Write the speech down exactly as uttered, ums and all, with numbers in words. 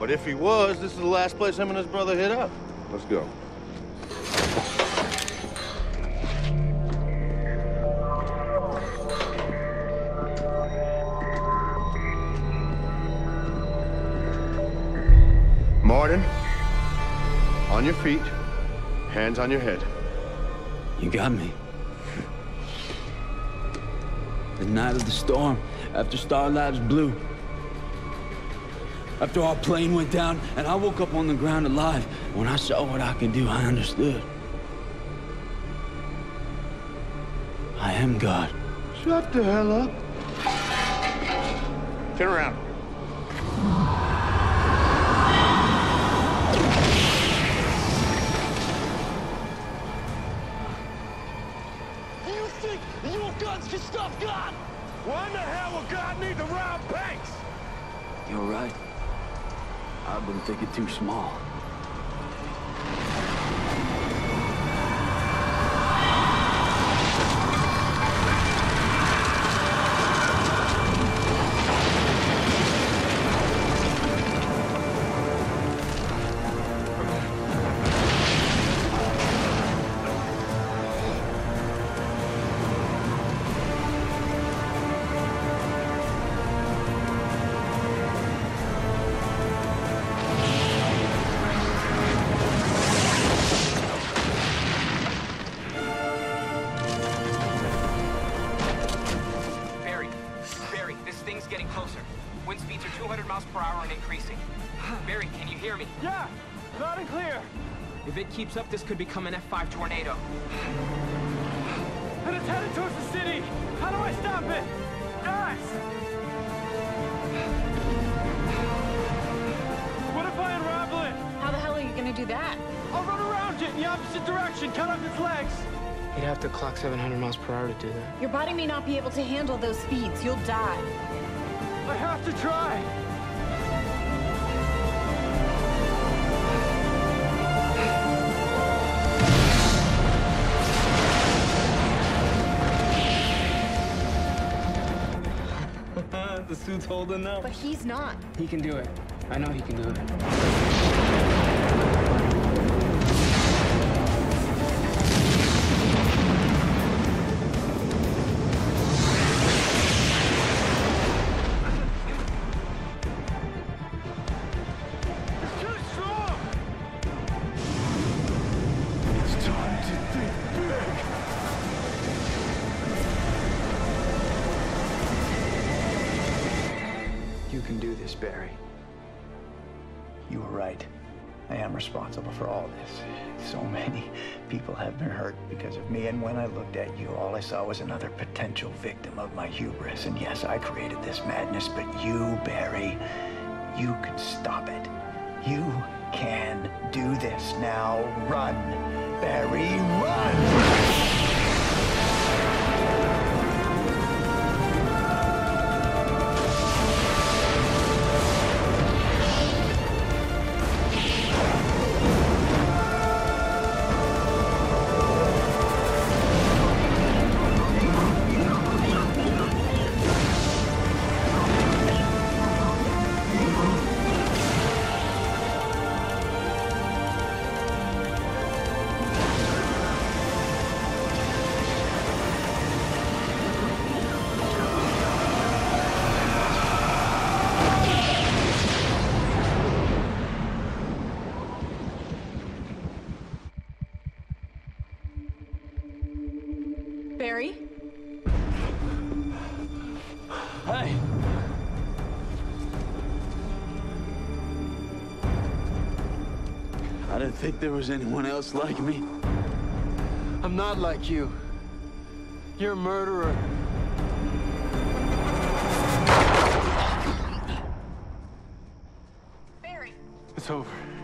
But if he was, this is the last place him and his brother hit up. Let's go. Martin, on your feet, hands on your head. You got me. The night of the storm, after Star Labs blew. After our plane went down and I woke up on the ground alive, when I saw what I could do, I understood. I am God. Shut the hell up. Turn around. You think your guns can stop God? Why in the hell would God need to rob banks? You're right. I've been thinking too small. Getting closer. Wind speeds are two hundred miles per hour and increasing. Barry, can you hear me? Yeah, loud and clear. If it keeps up, this could become an F five tornado. And it's headed towards the city. How do I stop it? Guys! What if I unravel it? How the hell are you gonna do that? I'll run around it in the opposite direction, cut off its legs. You'd have to clock seven hundred miles per hour to do that. Your body may not be able to handle those speeds. You'll die. I have to try. The suit's holding up. But he's not. He can do it. I know he can do it. You can do this, Barry. You were right. I am responsible for all this. So many people have been hurt because of me, and when I looked at you, all I saw was another potential victim of my hubris. And yes, I created this madness, but you, Barry, you can stop it. You can do this. Now run, Barry, run! Barry? Hey! I didn't think there was anyone else like me. I'm not like you. You're a murderer. Barry! It's over.